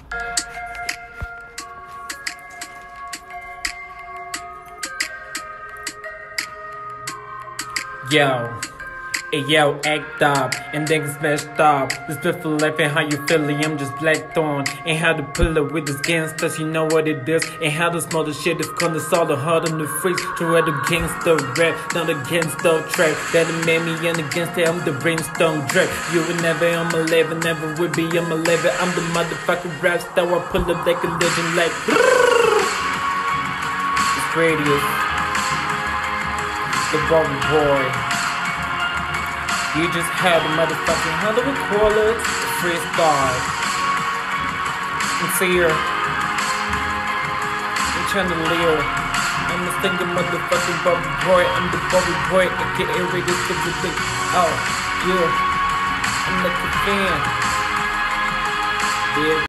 Yo, hey yo, act up, and then get smashed up. This bit for life and how you feeling, I'm just Blackthorn. Ain't how to pull up with this gangsters, you know what it is. Ain't how to smell the shit if it's all the hard on the freaks. To read the gangster rap, not against the track. That made me and against it, I'm the brainstorm drag. You will never, I'm 11, never will be, I'm 11. I'm the motherfucking rap star, I pull up like a legend like it's radius. The Bobby Boy. You just had a motherfucking, how do we call it? Freestyle. It's here. I'm Chandelier. I'm the stinking motherfucking Bobby Boy. I'm the Bobby Boy, aka Riverdale. Oh, yeah. I'm like a fan. Yeah.